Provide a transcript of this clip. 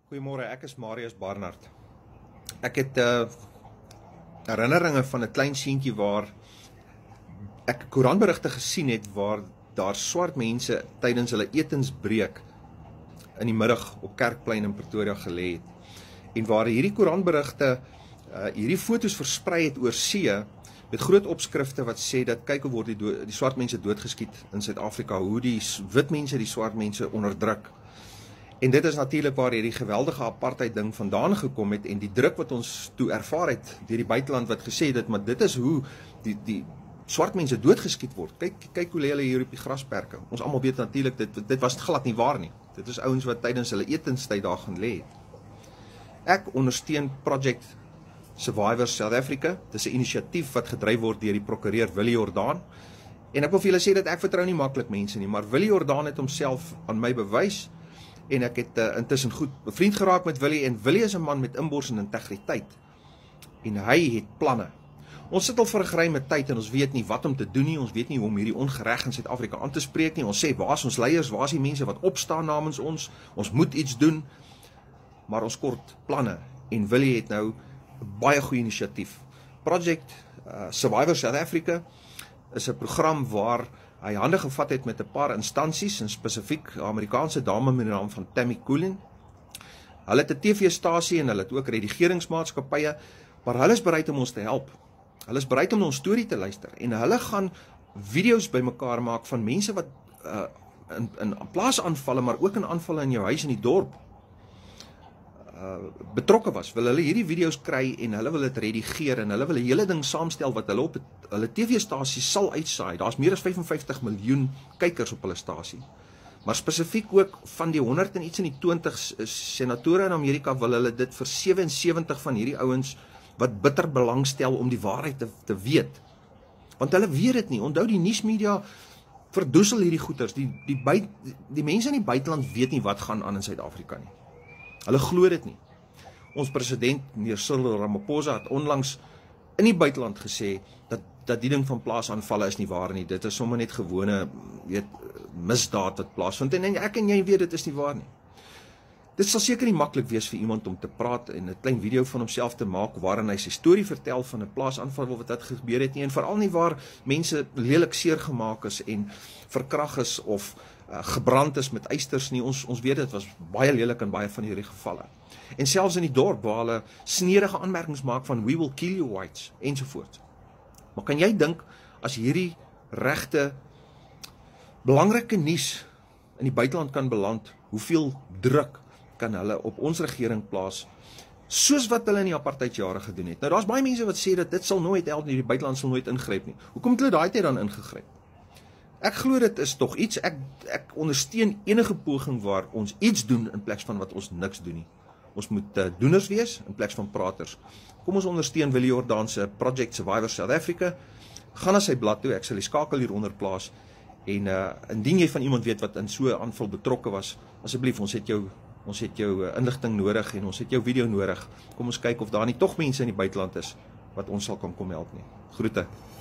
Goeiemôre, ek is Marius Barnard. Ek het herinneringe van 'n klein seentjie waar ek koerantberigte gesien het waar daar swart mense tydens hulle etensbreek in die middag op Kerkplein in Pretoria gelê het. En waar hierdie koerantberigte hierdie foto's versprei het oor see met groot opskrifte wat sê dat kyk hoe word die swart mense doodgeskiet in Suid-Afrika, hoe die wit mense die swart mense onderdruk. En dit is natuurlik waar hierdie geweldige apartheid ding vandaan gekom het en die druk wat ons toe ervaar het deur die buiteland wat gesê het, maar dit is hoe die swart mense doodgeskiet word. Kyk hoe lê hulle hier op die grasperke. Ons almal weet natuurlik dit was glad nie waar nie. Dit is ouens wat tydens hulle etenstyd daar gaan lê. Ek ondersteun Project Survivors South Africa. Dis 'n inisiatief wat gedryf word deur die prokureur Willie Jordaan. En ek wil vir julle sê dat ek vertrou nie maklik mense nie, maar Willie Jordaan het homself aan my bewys. En ek het intussen goed bevriend geraak met Willie, en Willie is 'n man met inbors en integriteit. En hy het planne. Ons sit al vir 'n geruime tyd en ons weet nie wat om te doen nie, ons weet nie hoe om hierdie ongereg in Suid-Afrika aan te spreek nie. Ons sê, waar is ons leiers, waar is die mense wat opstaan namens ons moet iets doen, maar ons kort planne. En Willie het nou 'n baie goeie inisiatief. Project Survivors South Africa is 'n program waar hy hande gevat het met 'n paar instansies, en spesifiek 'n Amerikaanse dame met die naam van Tammy Coolen. Hulle het 'n TV-stasie en hulle het ook redigeringsmaatskappye, maar hulle is bereid om ons te help. Hulle is bereid om ons storie te luister, en hulle gaan video's bymekaar maak van mense wat in plaasaanvalle, maar ook in aanvalle in jou huis in die dorp betrokke was. Wil hulle hierdie video's kry en hulle wil dit redigeer en hulle wil 'n hele ding saamstel wat hulle op hulle TV-stasie sal uitsaai. Daar's meer as 55 miljoen kykers op hulle stasie. Maar spesifiek ook van die 100 en iets in die 20 senatore in Amerika wil hulle dit vir 77 van hierdie ouens wat bitter belangstel om die waarheid te weet. Want hulle weet dit nie. Onthou, die nuusmedia verdoesel hierdie goeters. Die mense in die buiteland weet nie wat gaan aan in Suid-Afrika nie. Hulle glo dit nie. Ons president, meneer Cyril Ramaphosa, het onlangs in die buiteland gesê dat die ding van plaasaanvalle is nie waar nie. Dit is sommer net gewone, misdaad wat plaasvind. En ek en jy weet dit is nie waar nie. Dit sal seker nie maklik wees vir iemand om te praat en 'n klein video van homself te maak waarin hy sy storie vertel van 'n plaasaanval wat dit gebeur het nie, en veral nie waar mense lelik seer gemaak is en verkrag is of gebrand is met eisters nie. Ons weet dit was baie lelik in baie van hierdie gevalle. En selfs in die dorp waar hulle snedige aanmerkings maak van we will kill you whites ensovoorts. Maar kan jy dink as hierdie regte belangrike nuus in die buiteland kan beland, hoeveel druk kan hulle op ons regering plaas, soos wat hulle in die apartheidjare gedoen het. Nou daar's baie mense wat sê dat dit sal nooit help nie, die buiteland sal nooit ingryp nie. Hoekom het hulle daai tyd dan ingegryp? Ek glo dit is tog iets, ek ondersteun enige poging waar ons iets doen in plaas van wat ons niks doen nie. Ons moet doeners wees in plaas van praters. Kom ons ondersteun Willie Jordaan se Project Survivors South Africa. Gaan na sy blad toe, ek sal die skakel hieronder plaas, en indien jy van iemand weet wat in so 'n aanval betrokke was, asseblief, ons het jou inligting nodig en ons het jou video nodig. Kom ons kyk of daar nie tog mense in die buiteland is wat ons sal kan kom help nie. Groete.